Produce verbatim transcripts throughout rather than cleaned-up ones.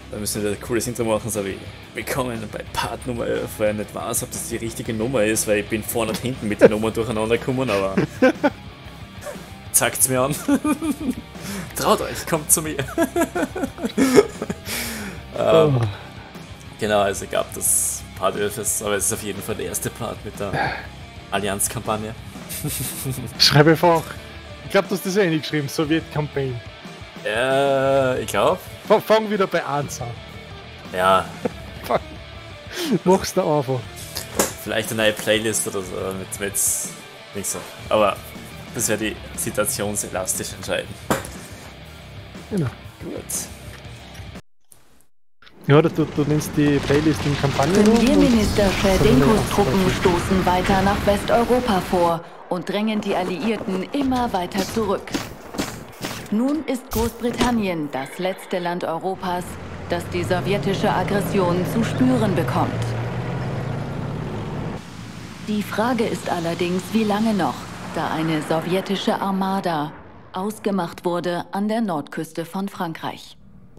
Da müssen wir ein cooles Intro machen, so wie willkommen bei Part Nummer elf, weil ich nicht weiß, ob das die richtige Nummer ist, weil ich bin vorne und hinten mit der Nummer durcheinander gekommen, aber zeigt's mir an. Traut euch, kommt zu mir. ähm, Oh. genau, also ich glaube, das Part elf ist, aber es ist auf jeden Fall der erste Part mit der Allianz-Kampagne. Schreibe einfach. Ich glaube, du hast das eh nicht geschrieben, Sowjet-Campaign. Äh, ich glaube. Fang, fang wieder bei eins an. Ja, Fang. Mach's da einfach. vielleicht eine neue Playlist oder so mit, mit nicht so. Aber das wäre die situationselastisch entscheiden. Genau. Gut. Ja, oder du, du nennst die Playlist in Kampagne. Premierminister Schädenkos Sondern- Truppen stoßen weiter nach Westeuropa vor und drängen die Alliierten immer weiter zurück. Nun ist Großbritannien das letzte Land Europas, das die sowjetische Aggression zu spüren bekommt. Die Frage ist allerdings, wie lange noch, da eine sowjetische Armada ausgemacht wurde an der Nordküste von Frankreich.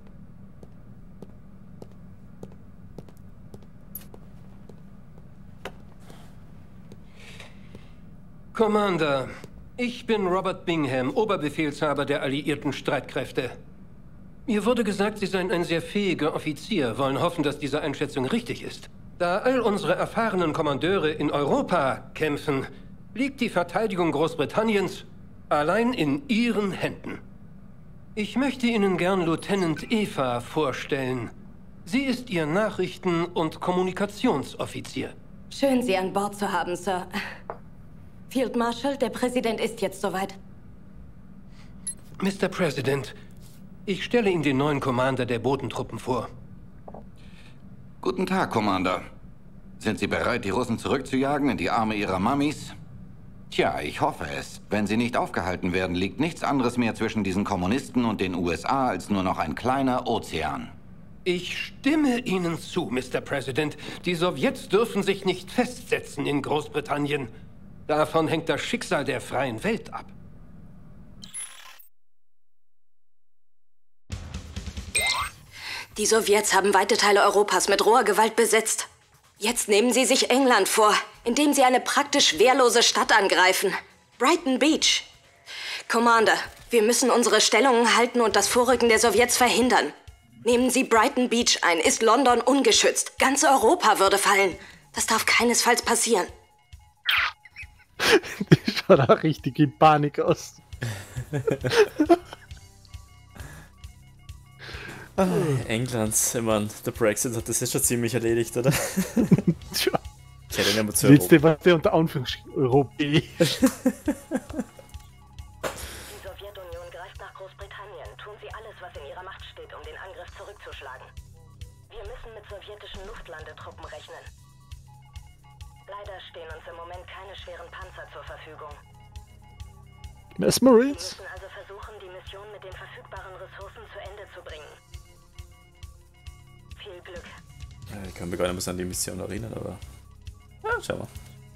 Commander, ich bin Robert Bingham, Oberbefehlshaber der alliierten Streitkräfte. Mir wurde gesagt, Sie seien ein sehr fähiger Offizier, wollen hoffen, dass diese Einschätzung richtig ist. Da all unsere erfahrenen Kommandeure in Europa kämpfen, liegt die Verteidigung Großbritanniens allein in Ihren Händen. Ich möchte Ihnen gern Lieutenant Eva vorstellen. Sie ist Ihr Nachrichten- und Kommunikationsoffizier. Schön, Sie an Bord zu haben, Sir. Field Marshal, der Präsident ist jetzt soweit. Mister President, ich stelle Ihnen den neuen Commander der Bodentruppen vor. Guten Tag, Commander. Sind Sie bereit, die Russen zurückzujagen in die Arme ihrer Mammis? Tja, ich hoffe es. Wenn sie nicht aufgehalten werden, liegt nichts anderes mehr zwischen diesen Kommunisten und den U S A als nur noch ein kleiner Ozean. Ich stimme Ihnen zu, Mister President. Die Sowjets dürfen sich nicht festsetzen in Großbritannien. Davon hängt das Schicksal der freien Welt ab. Die Sowjets haben weite Teile Europas mit roher Gewalt besetzt. Jetzt nehmen sie sich England vor, indem sie eine praktisch wehrlose Stadt angreifen. Brighton Beach. Commander, wir müssen unsere Stellungen halten und das Vorrücken der Sowjets verhindern. Nehmen Sie Brighton Beach ein, ist London ungeschützt. Ganz Europa würde fallen. Das darf keinesfalls passieren. Die schaut auch richtig in Panik aus. Ah, England, ich meine, der Brexit hat das jetzt schon ziemlich erledigt, oder? Tja. Ich hätte nicht mehr zu Letzte Europa. war der unter Anführungsstrichen Europä. Die Sowjetunion greift nach Großbritannien. Tun Sie alles, was in Ihrer Macht steht, um den Angriff zurückzuschlagen. Wir müssen mit sowjetischen Luftlandetruppen rechnen. Leider stehen uns im Moment keine schweren Panzer zur Verfügung. Wir Mesmerins? müssen also versuchen, die Mission mit den verfügbaren Ressourcen zu Ende zu bringen. Viel Glück. Ja, ich kann mich gar nicht mehr so an die Mission erinnern, aber. Ja, schauen wir.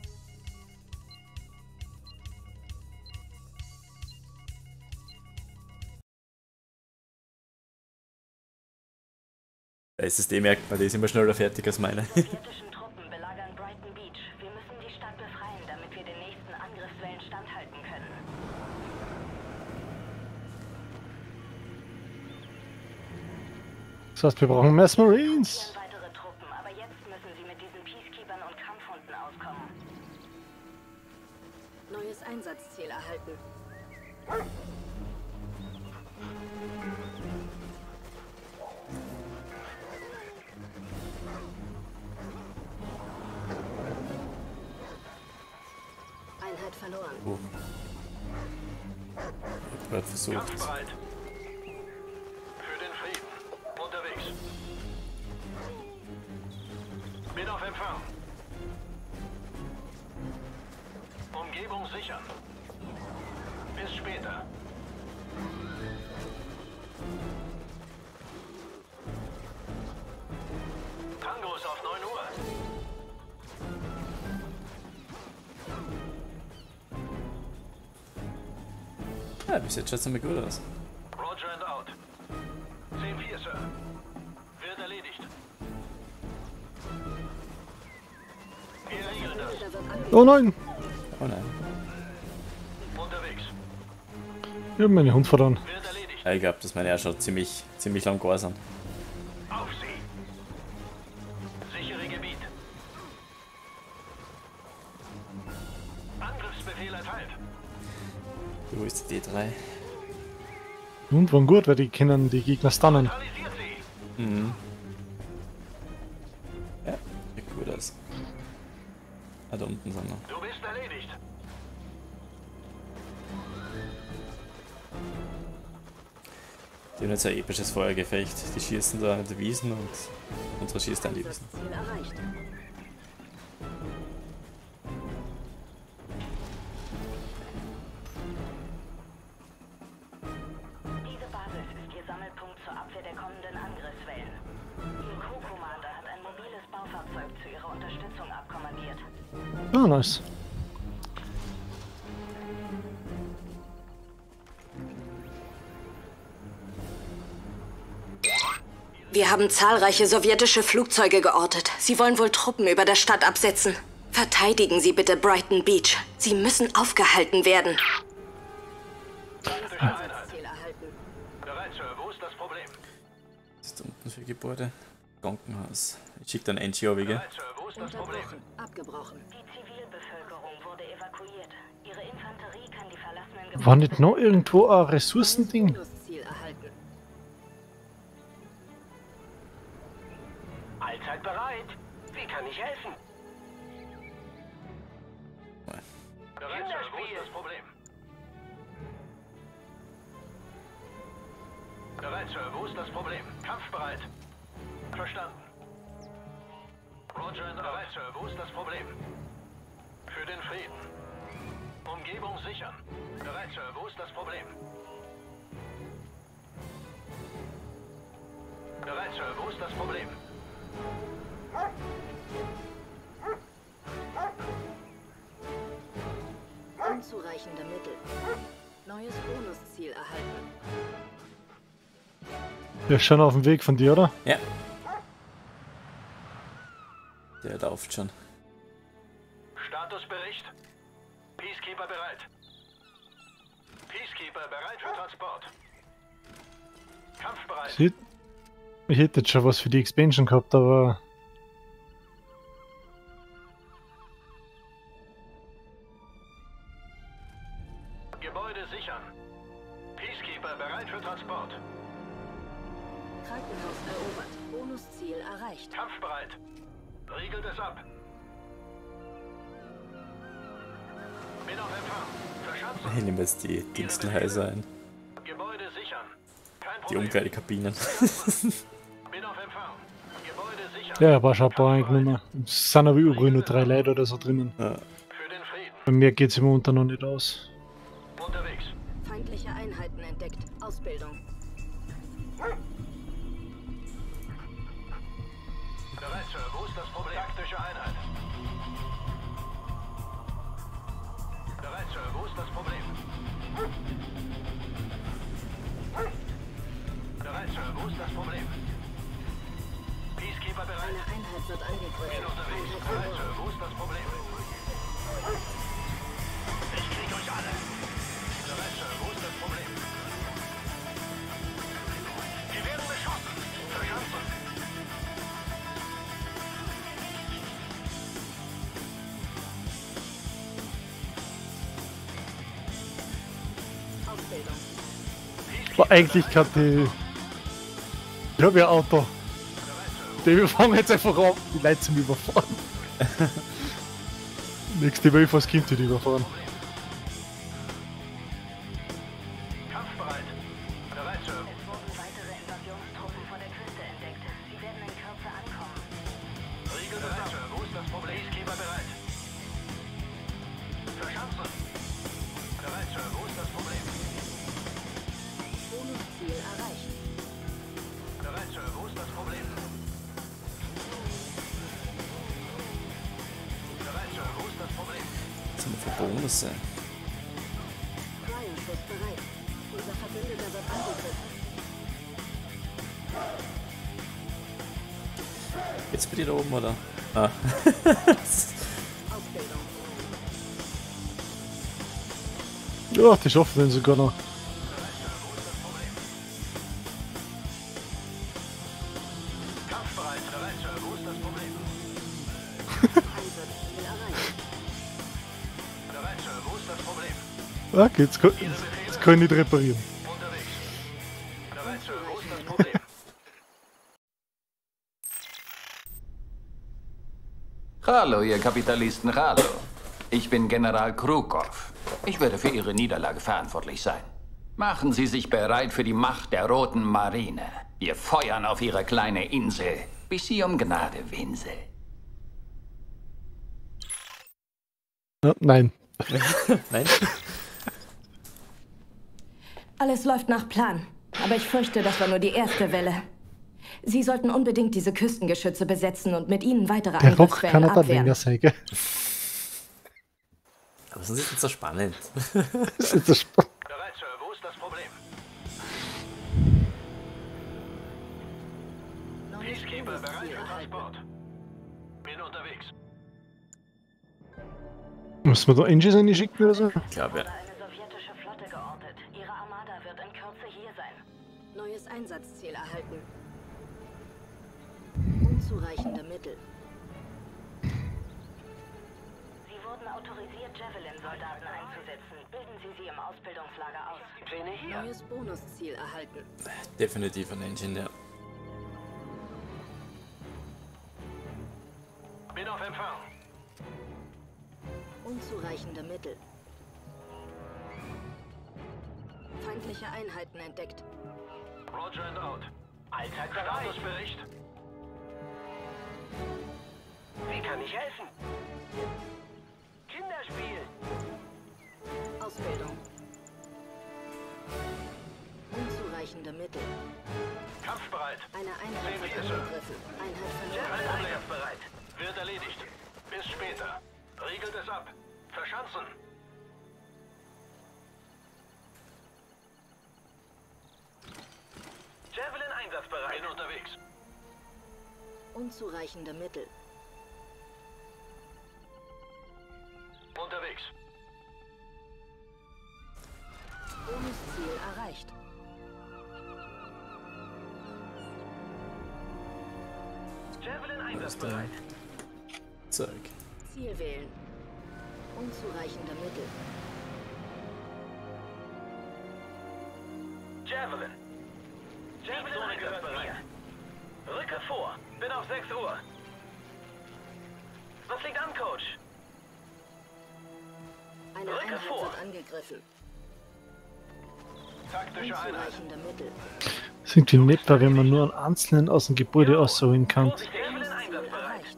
Der S S D merkt man, die ist immer schneller fertig als meine. Die sowjetischen Truppen belagern Brighton Beach. Wir müssen die Stadt befreien, damit wir den nächsten Angriffswellen standhalten können. Das heißt, wir brauchen Mesmerins. Weitere Truppen, aber jetzt müssen sie mit diesen Peacekeepern und Kampfhunden auskommen. Neues Einsatzziel erhalten. Einheit verloren. Oh. Ich hab grad versucht. Kampfbereit. Für den Frieden. Unterwegs. Bin auf Empfang. Umgebung sichern. Bis später. Tango ist auf neun Uhr. Ja, bis jetzt schaut's mir gut aus. Roger and out. zehn vier, Sir. Wir Oh nein! Oh nein. Unterwegs. Ich hab meinen Hund verloren. Wird erledigt. Ja, ich glaube, dass meine ja schon ziemlich, ziemlich lang gar sind. Auf sie. Sichere Gebiet. Angriffsbefehl erteilt. Wo ist die D drei? Und waren gut, weil die können die Gegner stunnen. Neutralisiert sie. Mhm. Ja, sieht gut aus. Ah, da unten sind wir. Du bist erledigt. Die haben jetzt ein episches Feuergefecht. Die schießen da in die Wiesen und unsere schießt an die Wiesen. Ziel erreicht. Diese Basis ist Ihr Sammelpunkt zur Abwehr der kommenden Angriffswellen. Ihr Co-Commander hat ein mobiles Baufahrzeug zu Ihrer Unterstützung abkommandiert. Ah, nice. Wir haben zahlreiche sowjetische Flugzeuge geortet. Sie wollen wohl Truppen über der Stadt absetzen. Verteidigen Sie bitte Brighton Beach. Sie müssen aufgehalten werden. Ziel erhalten. Bereit, Sir. Wo ist das Problem? Was ist da unten für Gebäude? Krankenhaus. Ich schicke dann N G O, wie gell? Bereit, Sir. Wo ist das Problem? Abgebrochen. Die Zivilbevölkerung wurde evakuiert. Ihre Infanterie kann die verlassenen War nicht noch irgendwo ein Ressourcending? Bonusziel erhalten. Allzeit bereit. Wie kann ich helfen? Bereit, Sir. Wo ist das Problem? Bereit, Sir. Wo ist das Problem? Kampfbereit. Verstanden. Roger and bereit, Sir. Wo ist das Problem? Für den Frieden. Umgebung sichern. Bereit, Sir. Wo ist das Problem? Bereit, Sir. Wo ist das Problem? Unzureichende Mittel. Neues Bonusziel erhalten. Der ist schon auf dem Weg von dir, oder? Ja. Der läuft schon. Statusbericht. Peacekeeper bereit. Peacekeeper bereit für Transport. Kampfbereit. Sieht, ich hätte jetzt schon was für die Expansion gehabt, aber Gebäude sichern. Peacekeeper bereit für Transport. Krankenhaus erobert. Bonusziel erreicht. Kampfbereit. Riegelt es ab. Bin auf Empfang. Verschanzen. Ich nehme jetzt die Dingstelhäuser ein. Gebäude sichern. Kein Die Problem. Umkleidekabinen. Bin auf Empfang. Gebäude sichern. ja, war schon ein paar eingenommen. Es sind aber überall nur drei Leute oder so drinnen. Ja. Für den Frieden. Bei mir geht es im Unter noch nicht aus. Unterwegs. Feindliche Einheiten entdeckt. Ausbildung. Bereit, Sir. Wo ist das Problem? Taktische Einheit. Bereit, Sir. Wo ist das Problem? Bereit, Sir. Wo ist das Problem? Peacekeeper bereit. Eine Einheit wird angegriffen. Bin unterwegs. Einheit Bereit, Sir. verloren. Wo ist das Problem? Ich krieg euch alle. Bereit, Sir. Wo ist das Problem? Wir werden beschossen. Verschanzen. Ausbildung. Aber eigentlich kann die. Ich habe ja ein Auto. Die wir fahren jetzt einfach ab. Die Leute zum Überfahren. Nächste Woche das Kind wird überfahren. Kampfbereit. Bereit, Sir. Es wurden weitere Invasionstruppen vor der Küste entdeckt. Sie werden in Kürze ankommen. Riegel bereit, Sir. Wo ist das Problem? Peacekeeper bereit. Verschanzen. Bereit, Sir. Wo ist das Problem? Bonusziel erreicht. Bereit, Sir. Wo ist das Problem? Bereit, Sir. Wo ist das Problem? Was sind wir für Bonusse? Freienschuss bereit. Unser Verbündeter wird angegriffen. Jetzt bin ich da oben, oder? Ah. Ausbildung. Ja, die schaffen den sogar noch. Kampfbereit, bereit, Sir. Wo ist das Problem? Bereit, Sir. Wo ist das Problem? Okay, jetzt kann, jetzt kann ich nicht reparieren. Unterwegs. Bereit, Sir. Wo ist das Problem? Hallo, ihr Kapitalisten, hallo. Ich bin General Krukov. Ich werde für Ihre Niederlage verantwortlich sein. Machen Sie sich bereit für die Macht der Roten Marine. Wir feuern auf Ihre kleine Insel, bis sie um Gnade winselt. Ja, nein. Nein? Alles läuft nach Plan. Aber ich fürchte, das war nur die erste Welle. Sie sollten unbedingt diese Küstengeschütze besetzen und mit ihnen weitere Der Rock Angriffswellen kann er da abwehren. länger sein, gell? Aber sonst ist es so spannend. Das ist das Sp Bereit, Sir. Wo ist das Problem? Peacekeeper, bereit für Transport. Bin unterwegs. Müssen wir da Engines reinschicken oder so? Ich glaube, ja. Eine sowjetische Flotte geortet. Ihre Armada wird in Kürze hier sein. Neues Einsatzziel erhalten. Unzureichende Mittel. Sie wurden autorisiert, Javelin-Soldaten einzusetzen. Bilden Sie sie im Ausbildungslager aus. Die Pläne hier. Neues Bonusziel erhalten. Definitiv ein Engine, ja. Bin auf Empfang. Unzureichende Mittel. Feindliche Einheiten entdeckt. Roger and out. Allzeit bereit. Statusbericht. Wie kann ich helfen? Kinderspiel. Ausbildung. Unzureichende Mittel. Kampfbereit. Eine Einheit wird Sehen wir, Sir. angegriffen. Einheit Javelin verloren. einsatzbereit. Wird erledigt. Bis später. Riegelt es ab. Verschanzen. Javelin einsatzbereit. Bin unterwegs. Unzureichende Mittel. Unterwegs. Bonusziel erreicht. Javelin einsatzbereit. Zeug. Ziel wählen. Unzureichende Mittel. Javelin. Javelin einsatzbereit. Rücke vor. Bin auf sechs Uhr. Was liegt an, Coach? Eine Rücke Einheit vor. wird angegriffen. Taktische Einheit. Unzureichende Mittel. Das ist irgendwie netter, wenn man nur einen einzelnen aus dem Gebäude ausholen kann. Javelin Ziel einsatzbereit. erreicht.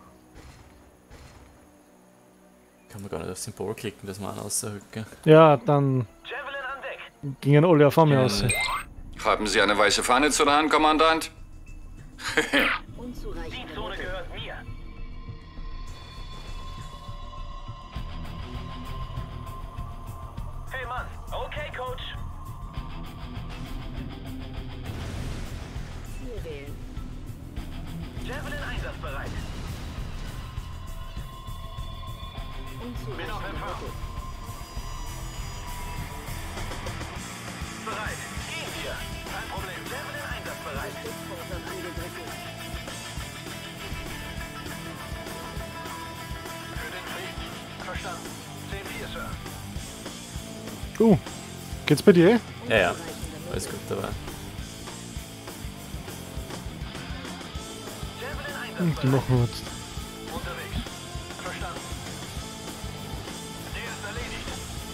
Kann man gar nicht auf Symbol klicken, dass man einen rausholt, gell? Ja, dann Javelin an Deck. gingen alle auf einmal aus. Haben Sie eine weiße Fahne zur Hand, Kommandant? Unzureichende Die Zone Mittel. gehört mir. Hey Mann. Okay, Coach. Ziel wählen. Javelin einsatzbereit. Bin auf Unzureichende Empfang. Mittel. Bereit. Gehen wir. Kein Problem. Javelin einsatzbereit. Stützpunkt wird angegriffen. Für den Frieden. Verstanden. zehn vier, Sir. Uh, geht's bei dir? Ja, ja. Unzureichende Alles Mittel. gut dabei. Javelin Hm, die einsatzbereit. machen wir jetzt. Unterwegs. Verstanden. Der ist erledigt.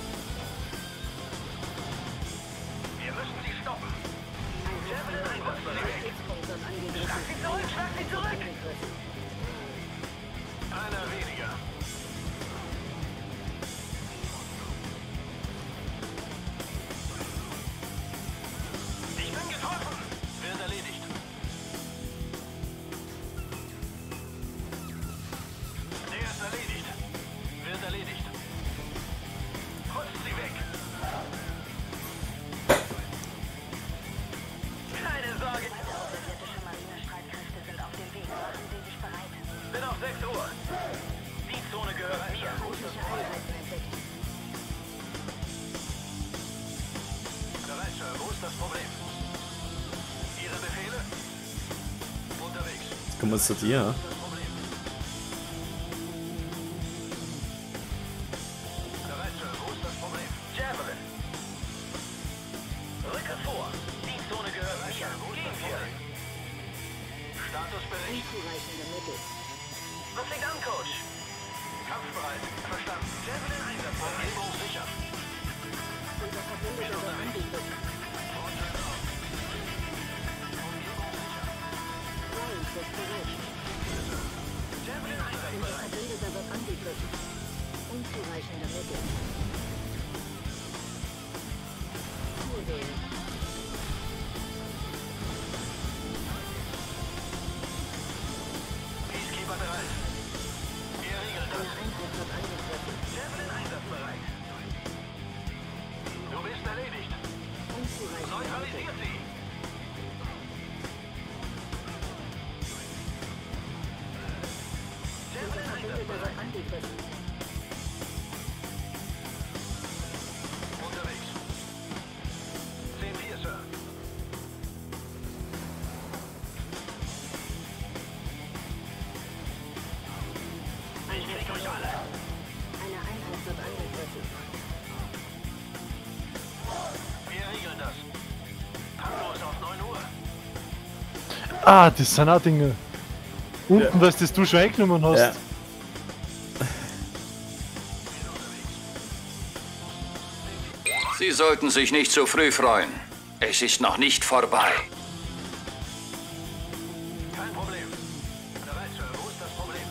Wir müssen sie stoppen. Javelin einsatzbereit. Stützpunkt wird angegriffen. Schlag sie zurück, schlag sie zurück. Angegriffen. Einer weniger. Ich bin getroffen. Wird erledigt. Kommen wir zu dir. Bereit, Sir. Wo ist das Problem? Javelin. Rücke vor. Dienstzone gehört mir. Gehen wir. Statusbericht. Unzureichende Mittel. Was liegt an, Coach? Kampfbereit. Verstanden. Javelin einsatzbereit. Umgebung sicher. Unser Verbündeter wird angegriffen. Ryan ist bereit. Javelin Unser einsatzbereit. Verbündeter wird angegriffen. Unzureichende Mittel. Vorwählen. Peacekeeper bereit. Wir regeln das. Eine Einheit wird angegriffen. Javelin einsatzbereit. Du bist erledigt. Unzureichende Mittel. Neutralisiert sie. Unser Verbündeter wird angegriffen. Unterwegs. zehn vier, Sir. Ich krieg euch alle. Eine Einheit wird angegriffen. Wir regeln das. Tango ist auf neun Uhr. Ah, das sind auch Dinge. Unten, dass das du schon eingenommen hast. Ja. Sie sollten sich nicht zu früh freuen. Es ist noch nicht vorbei. Kein Problem. Bereit, Sir. Wo ist das Problem?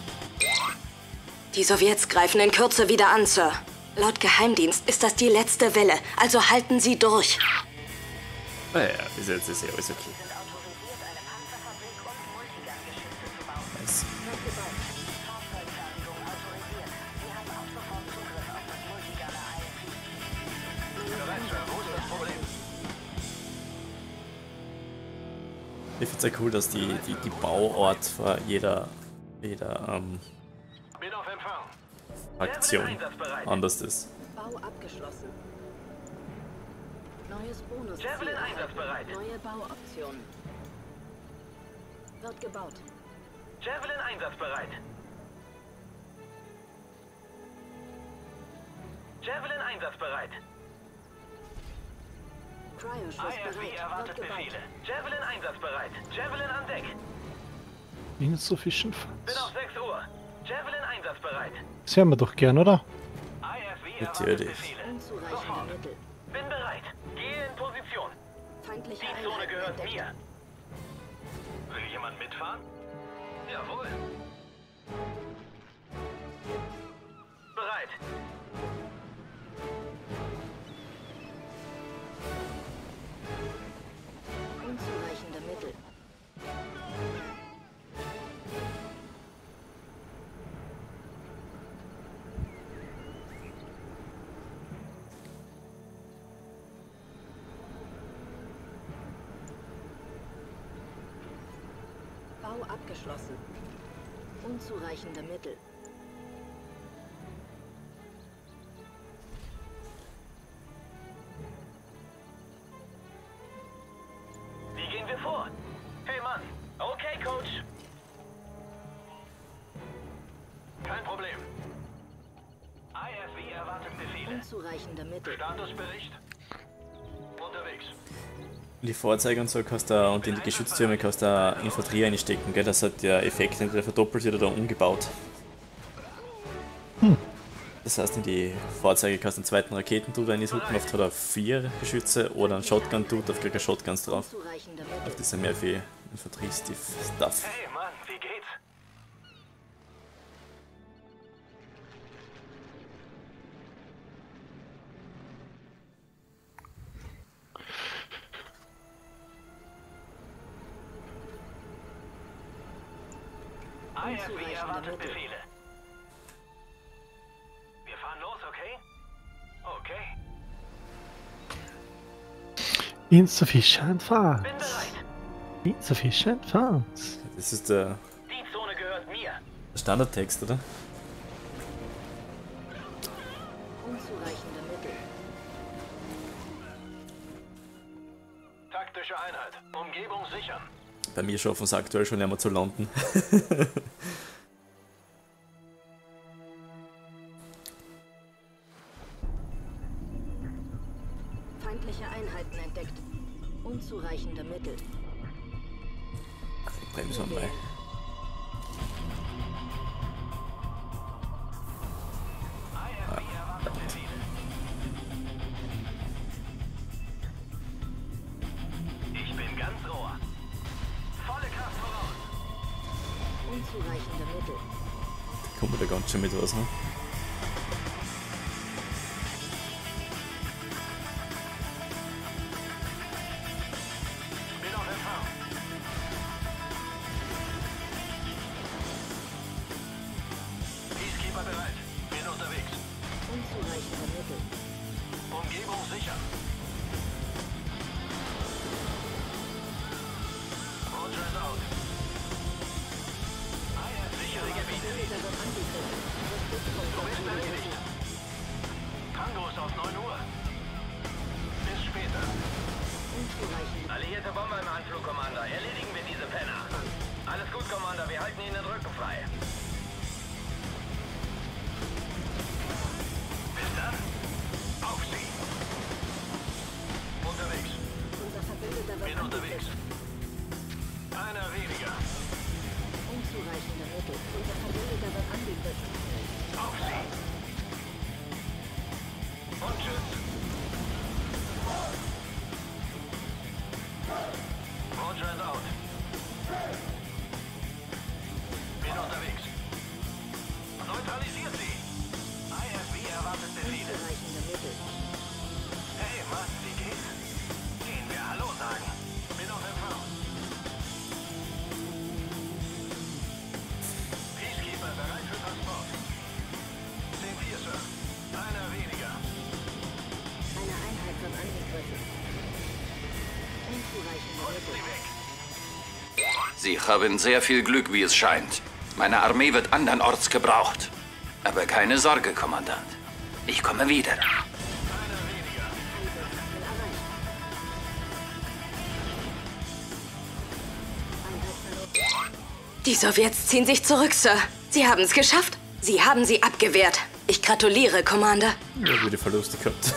Die Sowjets greifen in Kürze wieder an, Sir. Laut Geheimdienst ist das die letzte Welle, also halten Sie durch. Naja, bis jetzt ist ja alles okay. Nice. Bereit, Sir. Wo ist das Problem? Ich finde es ja cool, dass die, die, die Bauort für jeder, jeder ähm, Bin auf Empfang. Aktion Javelin einsatzbereit. anders ist. Bau abgeschlossen. Neues Bonus. Javelin einsatzbereit. Neue Bauoptionen. Wird gebaut. Javelin einsatzbereit. Javelin einsatzbereit. Cryoschuss I F V bereit. erwartet Wird gebaut. Befehle. Javelin einsatzbereit. Javelin an Deck. Insufficient Bin Funds. auf sechs Uhr. Javelin einsatzbereit. Das hören wir doch gern, oder? I F V erwartet Natürlich. Befehle. Unzureichende Sofort. Mittel. Bin bereit. Gehe in Position. Feindliche Die Zone Einheiten gehört entdeckt. mir. Will jemand mitfahren? Jawohl. Bereit. Unzureichende Mittel. Bau abgeschlossen. Unzureichende Mittel. Wie gehen wir vor? Hey Mann. Okay, Coach. Kein Problem. I F V erwartet Befehle. Unzureichende Mittel. Statusbericht. Unterwegs. In die Fahrzeuge und so kannst du, und in die Geschütztürme kannst du Infanterie einstecken, gell? Das hat der Effekt entweder verdoppelt wird oder umgebaut. Hm. Das heißt, in die Fahrzeuge kannst du einen zweiten Raketentut reinhucken, oft hat er vier Geschütze, oder einen Shotgun-Tut, auf kriegt er Shotguns drauf. Unzureichende Auf Mittel. das ist mehr für Infanterie-Stuff. Hey Mann, wie geht's? I F V erwartet Befehle. Wir fahren los, okay? Okay. Insufficient Funds. Bin bereit. Insufficient Funds. Das ist der Dienstzone gehört mir. Standardtext, oder? Unzureichende Mittel. Taktische Einheit. Umgebung sichern. Bei mir schaffen es aktuell schon einmal zu landen. Feindliche Einheiten entdeckt. Unzureichende Mittel. Bremsen wir mal. Ich bin ganz rohr. Volle Kraft voraus. Unzureichende Mittel. Da kommen wir da ganz schön mit was, ne? Bin auf Empfang. Peacekeeper bereit. Bin unterwegs. Unzureichende Mittel. Umgebung sichern. Roger is out. Sichere Gebiete. Du bist erledigt. Tango ist auf neun Uhr. Bis später. Alliierte Bomber im Anflug, Commander. Erledigen wir diese Penner. Alles gut, Commander. Wir halten Ihnen den Rücken frei. Bis dann. Auf Sie. Unterwegs. Bin unterwegs. Einer weniger. Unzureichende Mittel. Unser Verbündeter wird angegriffen. Auf Sie. Und tschüss. Roger is out. Bin unterwegs. Neutralisiert sie. I F V erwartet Befehle. Unzureichende Mittel. Hey, Mann, wie geht's? Gehen wir Hallo sagen. Bin auf Empfang. Peacekeeper bereit für Transport. Sind wir, Sir. Einer weniger. Eine Einheit wird angegriffen. Unzureichende Holt Mittel. sie weg. Sie haben sehr viel Glück, wie es scheint. Meine Armee wird andernorts gebraucht. Aber keine Sorge, Kommandant. Ich komme wieder. Einer weniger. Die Sowjets ziehen sich zurück, Sir. Sie haben es geschafft. Sie haben sie abgewehrt. Ich gratuliere, Commander. Ja, wieder Verluste gehabt.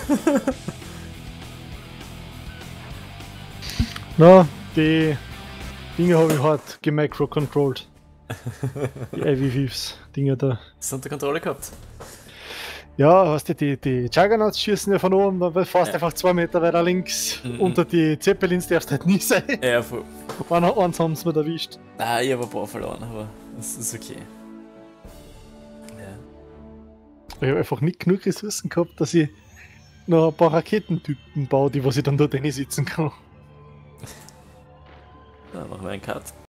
Na, die Dinge habe ich hart gemicro-controlled. Die I V fünfs Dinge da. Das unter Kontrolle gehabt. Ja, hast du, die, die Juggernauts schießen ja von oben, dann fährst du Ja. einfach zwei Meter weiter links. Mhm. Unter die Zeppelins darfst du halt nie sein. Ja, voll. Einer, eins haben sie mir erwischt. Ah, ich habe ein paar verloren, aber das ist okay. Ja. Ich habe einfach nicht genug Ressourcen gehabt, dass ich noch ein paar Raketentypen baue, die was ich dann dort sitzen kann. Dann machen wir einen Cut.